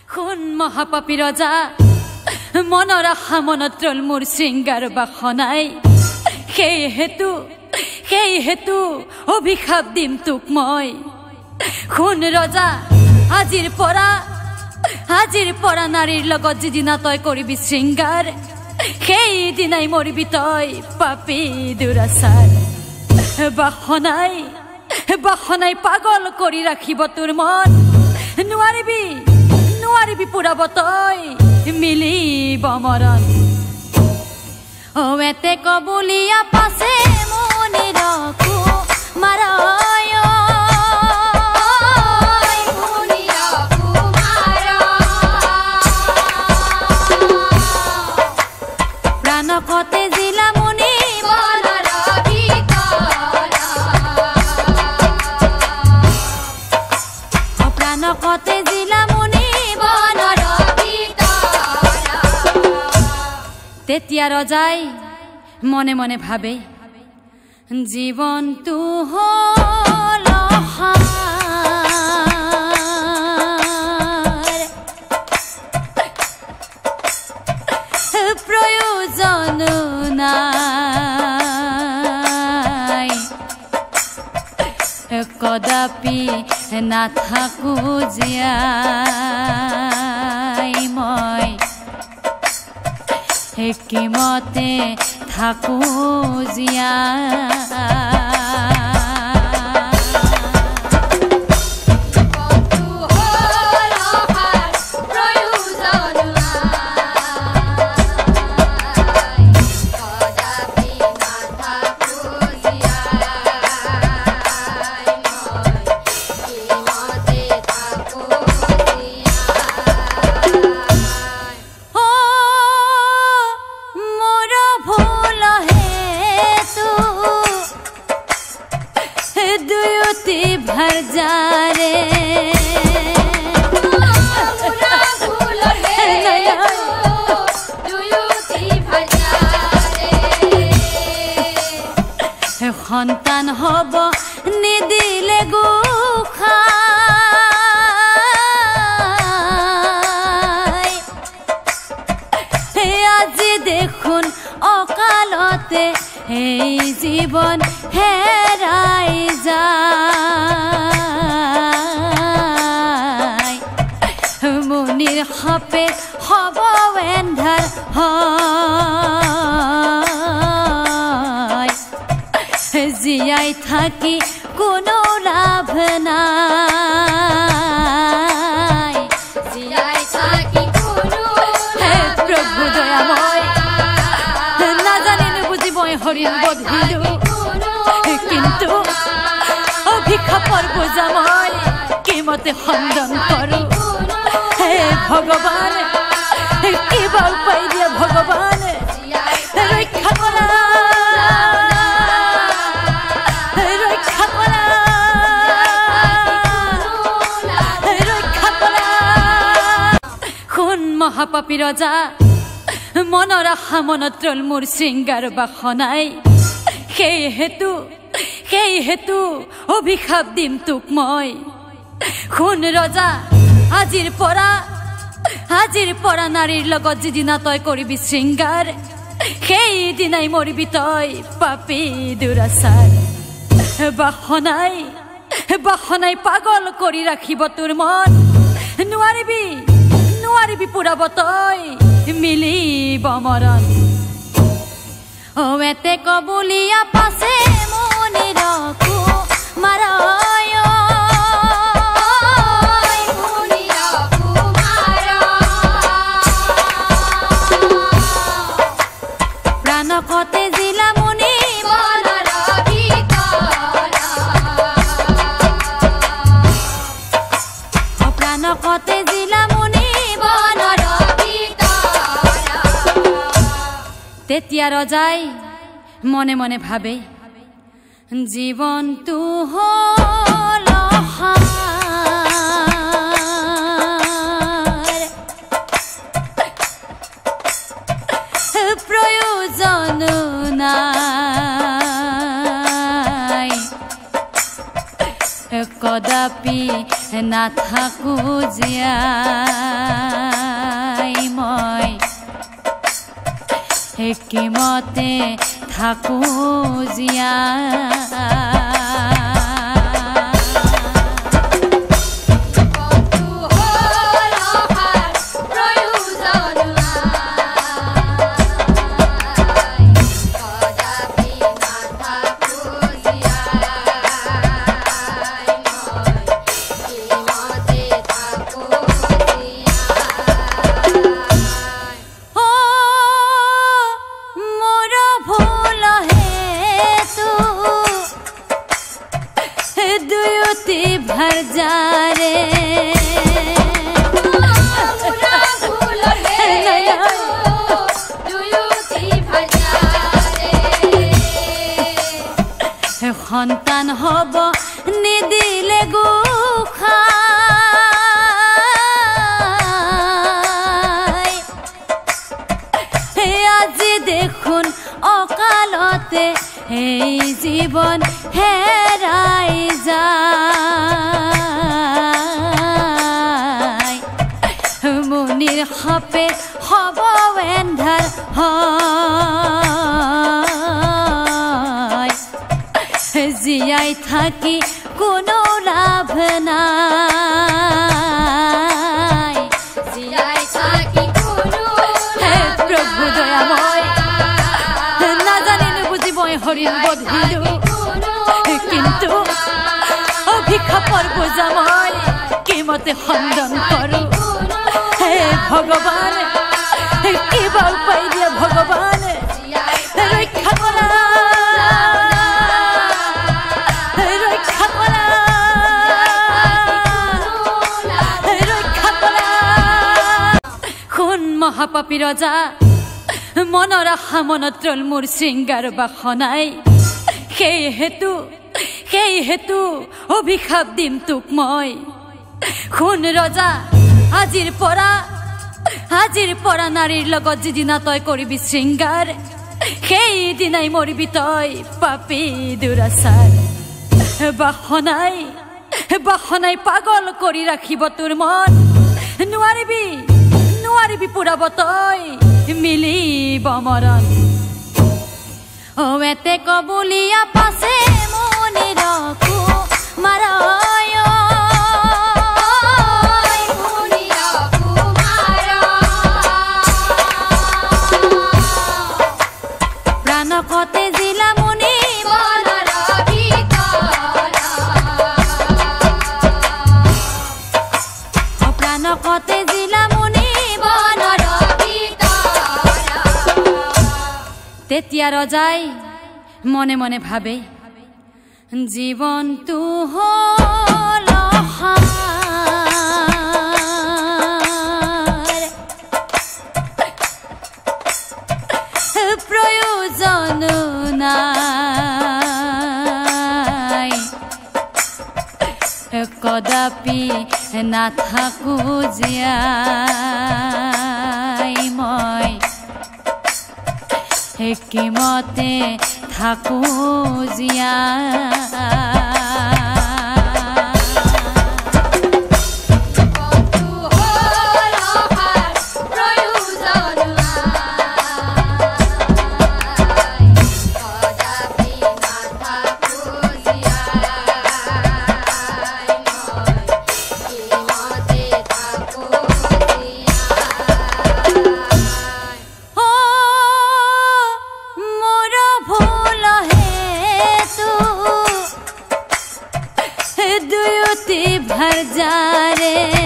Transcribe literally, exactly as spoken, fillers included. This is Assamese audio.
শুন মহাপাপী ৰজা মনৰ আশা মনত ৰল মোৰ শৃংগাৰ বাসনাই সেই হেতু সেই হেতু অভিশাপ দিম তোক মই শুন ৰজা আজিৰ পৰা আজিৰ পৰা নাৰীৰ লগত যিদিনা তই কৰিবি শৃংগাৰ সেই দিনাই মৰিবি তই পাপী দুৰাচাৰ বাসনাই বাসনাই পাগল কৰি ৰাখিব তোৰ মন নোৱাৰিবি নোৱাৰিবি পুৰাব তই মিলিব মৰণ ও এতে কবুলিয়া পাছে মনিৰ কুমাৰয় প্রাণকতে জিলা মুনি বনৰ ভিতৰত প্রাণকতে জিলা মুনি বনৰ ভিতৰত তেতিয়া ৰজাই মনে মনে ভাবে জীৱনটো হল প্রয়োজন নাই কদাপি নাথাকো জীয়াই মই কিমতে থাকো জীয়াই भर जा रे সন্তান হব নিদিলে গোসাই আজি দেখোন অকালতে এই জীবন হেৰাই যায় মুনিৰ সাপে হব এন্ধাৰ হয় জীয়াই থাকি কোনো লাভ নাই জীয়াই থাকি কোনো প্ৰভু দয়াময় নাজানি নুবুজি মই হৰিণ বধিলো কিন্তু অভিশাপৰ বোজা মই কিমতে খণ্ডন কৰো হে ভগৱান কিবা উপায় দিয়া ভগৱান ৰক্ষা কৰা ৰক্ষা কৰা ৰক্ষা কৰা শুন মহাপাপী ৰজা মনৰ আশা মনত ৰল মোৰ শৃংগাৰ বাসনাই সেই হেতু সেই হেতু অভিশাপ দিম তোক মই শুন ৰজা আজিৰ পৰা আজিৰ পৰা নাৰীৰ লগত যিদিনা তই কৰিবি শৃংগাৰ সেই দিনাই মৰিবি তই পাপী দুৰাচাৰ বাসনাই বাসনাই পাগল কৰি ৰাখিব তোৰ মন নোৱাৰিবি নোৱাৰিবি পুৰাব তই মিলিব মৰণ ও এতে কবুলিয়া পাছে মনিৰ কুমাৰয় প্রাণকতে জিলা মুনি বনৰ ভিতৰত প্রাণকতে জিলা মুনি বনৰ ভিতৰত তেতিয়া ৰজাই মনে মনে ভাবে জীৱনটো হল প্রয়োজন নাই কদাপি নাথাকো জীয়াই একিমতে থাকো জিয়া भर जा रे সন্তান হব নিদিলে গোখাই আজি দেখোন অকালতে এই জীবন হেৰাই যায় মনিৰ সাপে হব এন্ধাৰ হয় জীয়াই থাকি কোনো লাভ নাই জীয়াই থাকি কোনো প্ৰভু দয়াময় নাজানি নুবুজি মই হৰিণ বধিলো কিন্তু অভিশাপৰ বোজা মই কিমতে খণ্ডন কৰো হে ভগৱান কিবা উপায় দিয়া ভগৱান ৰক্ষা কৰা ৰক্ষা কৰা ৰক্ষা কৰা শুন মহাপাপী ৰজা মনৰ আশা মনত ৰল মোৰ শৃংগাৰ বাসনাই সেই হেতু সেই হেতু অভিশাপ দিম তোক মই শুন ৰজা আজিৰ পৰা আজিৰ পৰা নাৰীৰ লগত যিদিনা তই কৰিবি শৃংগাৰ সেইদিনাই মৰিবি তই পাপী দুৰাচাৰ বাসনাই বাসনাই পাগল কৰি ৰাখিব তোৰ মন নোৱাৰিবি নোৱাৰিবি পুৰাব তই মিলিব মৰণ ও এতে কবুলিয়া পাছে মনিৰ কুমাৰয় প্রাণকতে জিলা মুনি বনৰ ভিতৰ প্রাণকতে জিলা মুনি বনৰ তেতিয়া ৰজাই মনে মনে ভাবে জীৱনটো হল প্ৰয়োজন নাই কদাপি নাথাকো জীয়াই মই একিমতে থাকো জীয়াই भर जा रे